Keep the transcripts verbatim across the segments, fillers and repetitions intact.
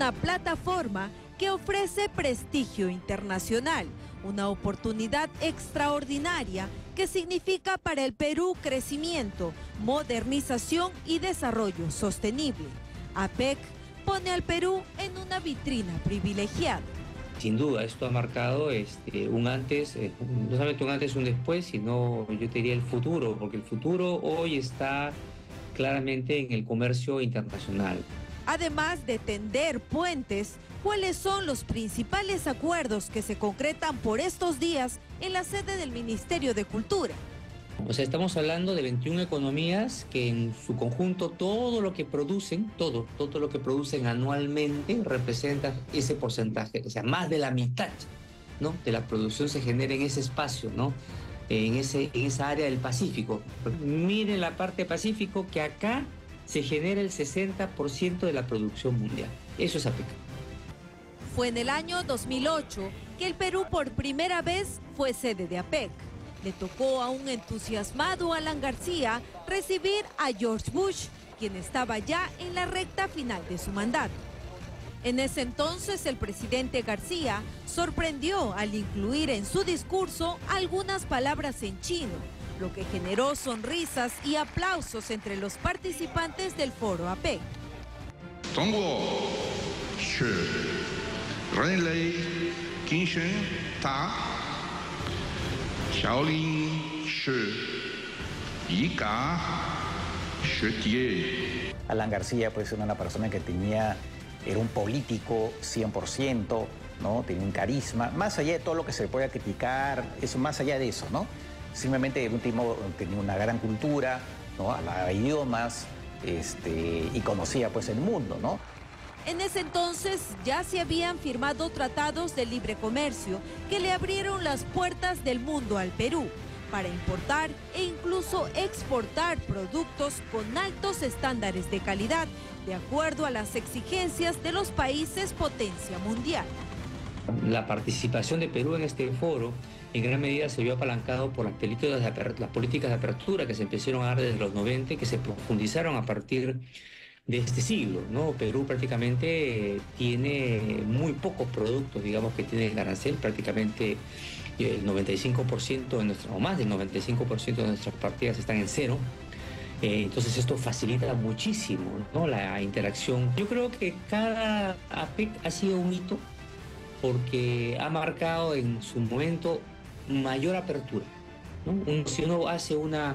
una plataforma que ofrece prestigio internacional, una oportunidad extraordinaria que significa para el Perú crecimiento, modernización y desarrollo sostenible. APEC pone al Perú en una vitrina privilegiada. Sin duda, esto ha marcado este, un antes, eh, no solamente un antes y un después, sino yo te diría el futuro, porque el futuro hoy está claramente en el comercio internacional. Además de tender puentes, ¿cuáles son los principales acuerdos que se concretan por estos días en la sede del Ministerio de Cultura? O sea, estamos hablando de veintiuna economías que en su conjunto todo lo que producen, todo, todo lo que producen anualmente representa ese porcentaje. O sea, más de la mitad, ¿no?, de la producción se genera en ese espacio, ¿no?, en, ese, en esa área del Pacífico. Miren la parte Pacífico, que acá se genera el sesenta por ciento de la producción mundial. Eso es APEC. Fue en el año dos mil ocho que el Perú por primera vez fue sede de APEC. Le tocó a un entusiasmado Alan García recibir a George Bush, quien estaba ya en la recta final de su mandato. En ese entonces, el presidente García sorprendió al incluir en su discurso algunas palabras en chino, lo que generó sonrisas y aplausos entre los participantes del foro APEC. Alan García pues era una persona que tenía, era un político cien por ciento, ¿no? Tenía un carisma, más allá de todo lo que se pueda criticar, eso, más allá de eso, ¿no? Simplemente un tipo, tenía una gran cultura, ¿no? Hablaba idiomas, este, y conocía pues el mundo, ¿no? En ese entonces ya se habían firmado tratados de libre comercio que le abrieron las puertas del mundo al Perú para importar e incluso exportar productos con altos estándares de calidad, de acuerdo a las exigencias de los países potencia mundial. La participación de Perú en este foro en gran medida se vio apalancado por las, de las políticas de apertura que se empezaron a dar desde los noventa y que se profundizaron a partir de este siglo, ¿no? Perú prácticamente tiene muy pocos productos, digamos, que tienen arancel, prácticamente el noventa y cinco por ciento de nuestra, o más del noventa y cinco por ciento de nuestras partidas están en cero. Eh, entonces esto facilita muchísimo, ¿no?, la interacción. Yo creo que cada APEC ha sido un hito porque ha marcado en su momento mayor apertura, ¿no? Un, si uno hace una,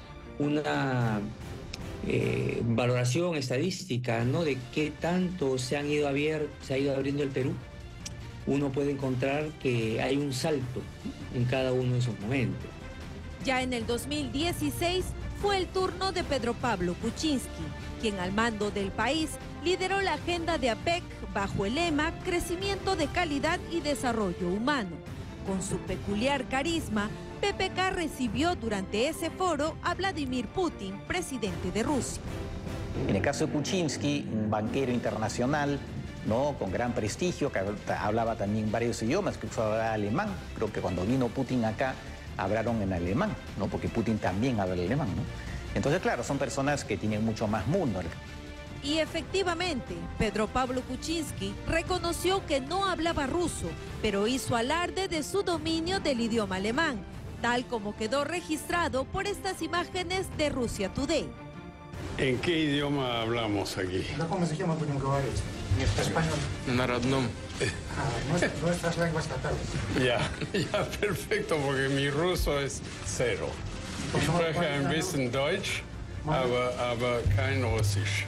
una eh, valoración estadística, ¿no?, de qué tanto se, han ido abier, se ha ido abriendo el Perú, uno puede encontrar que hay un salto en cada uno de esos momentos. Ya en el dos mil dieciséis fue el turno de Pedro Pablo Kuczynski, quien al mando del país lideró la agenda de APEC bajo el lema Crecimiento de calidad y desarrollo humano. Con su peculiar carisma, P P K recibió durante ese foro a Vladimir Putin, presidente de Rusia. En el caso de Kuczynski, un banquero internacional, ¿no?, con gran prestigio, que hablaba también varios idiomas, incluso hablaba alemán. Creo que cuando vino Putin acá, hablaron en alemán, ¿no?, porque Putin también habla alemán, ¿no? Entonces, claro, son personas que tienen mucho más mundo. Y efectivamente, Pedro Pablo Kuczynski reconoció que no hablaba ruso, pero hizo alarde de su dominio del idioma alemán, tal como quedó registrado por estas imágenes de Russia Today. ¿En qué idioma hablamos aquí? Español. На родном. Ah, nuestras lenguas natales. Ya, ya, perfecto, porque mi ruso es cero. Ich spreche ein bisschen Deutsch, aber, aber kein Russisch.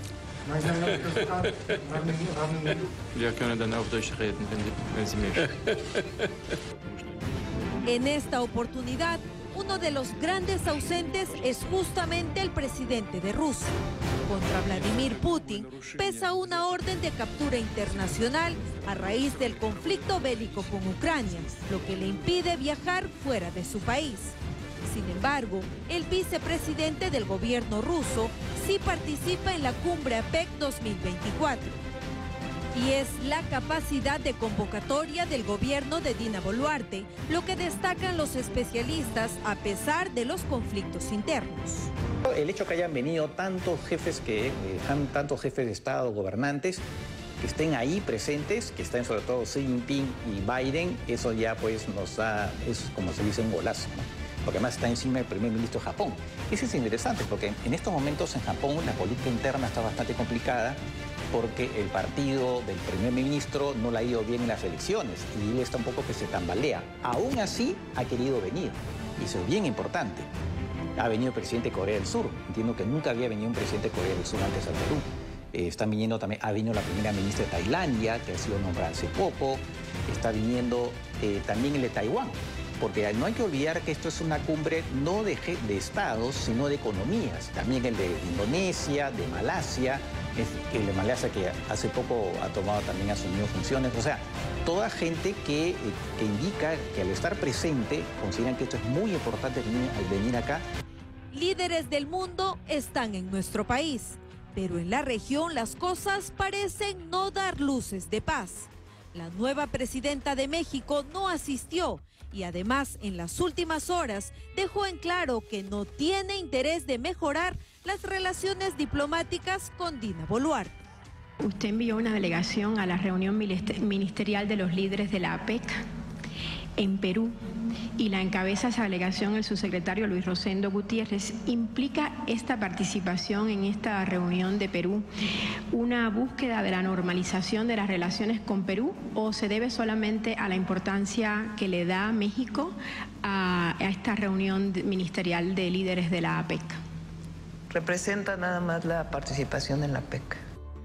Wir können dann auf Deutsch reden, wenn, wenn Sie möchten. En esta oportunidad, uno de los grandes ausentes es justamente el presidente de Rusia. Contra Vladimir Putin pesa una orden de captura internacional a raíz del conflicto bélico con Ucrania, lo que le impide viajar fuera de su país. Sin embargo, el vicepresidente del gobierno ruso sí participa en la cumbre APEC dos mil veinticuatro. Y es la capacidad de convocatoria del gobierno de Dina Boluarte lo que destacan los especialistas a pesar de los conflictos internos. El hecho que hayan venido tantos jefes, que, eh, tantos jefes de Estado, gobernantes, que estén ahí presentes, que estén sobre todo Xi Jinping y Biden, eso ya pues nos da, es como se dice, un golazo, ¿no? Porque además está encima el primer ministro de Japón. Eso es interesante porque en estos momentos en Japón la política interna está bastante complicada porque el partido del primer ministro no le ha ido bien en las elecciones y él está un poco que se tambalea. Aún así ha querido venir y eso es bien importante. Ha venido el presidente de Corea del Sur. Entiendo que nunca había venido un presidente de Corea del Sur antes al Perú. Eh, están viniendo también, ha venido la primera ministra de Tailandia, que ha sido nombrada hace poco. Está viniendo eh, también el de Taiwán. Porque no hay que olvidar que esto es una cumbre no de, de estados, sino de economías. También el de Indonesia, de Malasia, el de Malasia que hace poco ha tomado también, ha asumido funciones. O sea, toda gente que, que indica que al estar presente consideran que esto es muy importante venir, al venir acá. Líderes del mundo están en nuestro país, pero en la región las cosas parecen no dar luces de paz. La nueva presidenta de México no asistió y además en las últimas horas dejó en claro que no tiene interés de mejorar las relaciones diplomáticas con Dina Boluarte. Usted envió una delegación a la reunión ministerial de los líderes de la A P E C en Perú y la encabeza esa delegación el subsecretario Luis Rosendo Gutiérrez. ¿Implica esta participación en esta reunión de Perú una búsqueda de la normalización de las relaciones con Perú o se debe solamente a la importancia que le da México a, a esta reunión ministerial de líderes de la A P E C? Representa nada más la participación en la A P E C.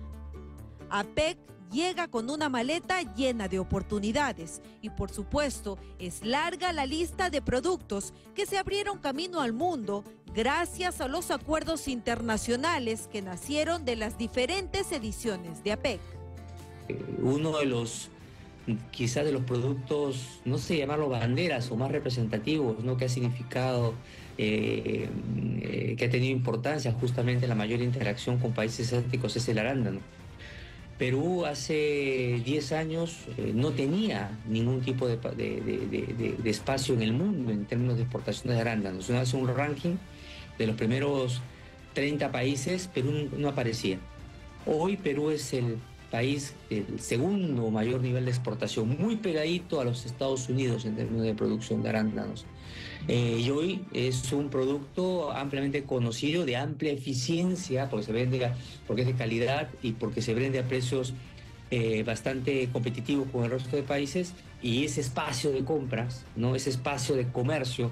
A P E C llega con una maleta llena de oportunidades y por supuesto es larga la lista de productos que se abrieron camino al mundo gracias a los acuerdos internacionales que nacieron de las diferentes ediciones de A P E C. Uno de los, quizás de los productos, no sé llamarlo banderas o más representativos, ¿no? Que ha significado, eh, eh, que ha tenido importancia justamente en la mayor interacción con países asiáticos es el arándano. Perú hace diez años eh, no tenía ningún tipo de, de, de, de, de espacio en el mundo en términos de exportaciones de arándanos. Uno hace un ranking de los primeros treinta países, Perú no aparecía. Hoy Perú es el país, el segundo mayor nivel de exportación, muy pegadito a los Estados Unidos en términos de producción de arándanos. Eh, y hoy es un producto ampliamente conocido, de amplia eficiencia, porque se vende, porque es de calidad y porque se vende a precios eh, bastante competitivos con el resto de países, y ese espacio de compras, ¿no? Ese espacio de comercio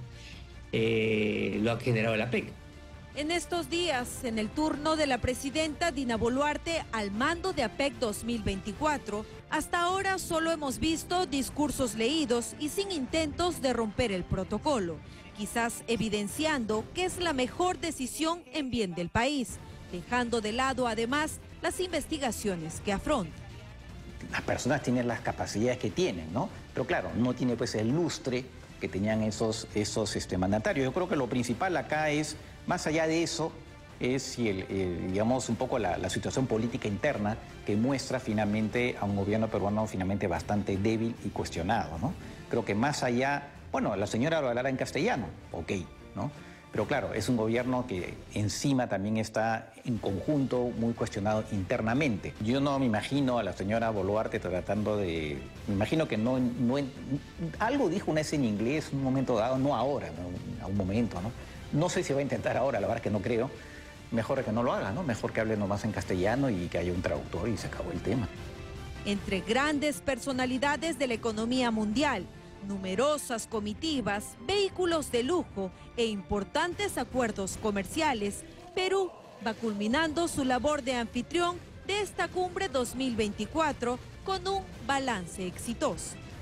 eh, lo ha generado la A P E C. En estos días, en el turno de la presidenta Dina Boluarte al mando de A P E C dos mil veinticuatro, hasta ahora solo hemos visto discursos leídos y sin intentos de romper el protocolo, quizás evidenciando que es la mejor decisión en bien del país, dejando de lado además las investigaciones que afronta. Las personas tienen las capacidades que tienen, ¿no? Pero claro, no tiene pues el lustre que tenían esos, esos este, mandatarios. Yo creo que lo principal acá es, más allá de eso, es si el, el, digamos un poco la, la situación política interna que muestra finalmente a un gobierno peruano finalmente bastante débil y cuestionado, ¿no? Creo que más allá, bueno, la señora lo hablará en castellano, ok, ¿no? Pero claro, es un gobierno que encima también está en conjunto muy cuestionado internamente. Yo no me imagino a la señora Boluarte tratando de... Me imagino que no... no algo dijo una vez en inglés en un momento dado, no ahora, ¿no? A un momento, ¿no? No sé si va a intentar ahora, la verdad es que no creo. Mejor que no lo haga, ¿no? Mejor que hable nomás en castellano y que haya un traductor y se acabó el tema. Entre grandes personalidades de la economía mundial, numerosas comitivas, vehículos de lujo e importantes acuerdos comerciales, Perú va culminando su labor de anfitrión de esta cumbre dos mil veinticuatro con un balance exitoso.